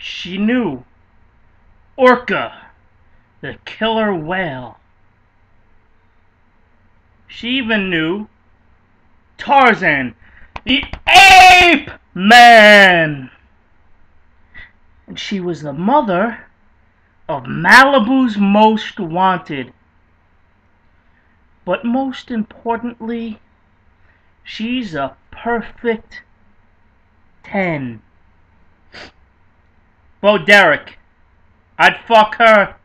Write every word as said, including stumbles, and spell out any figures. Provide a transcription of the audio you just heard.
She knew Orca, the killer whale. She even knew Tarzan, the ape man. And she was the mother of Malibu's most wanted. But most importantly, she's a perfect ten. Bo Derek, I'd fuck her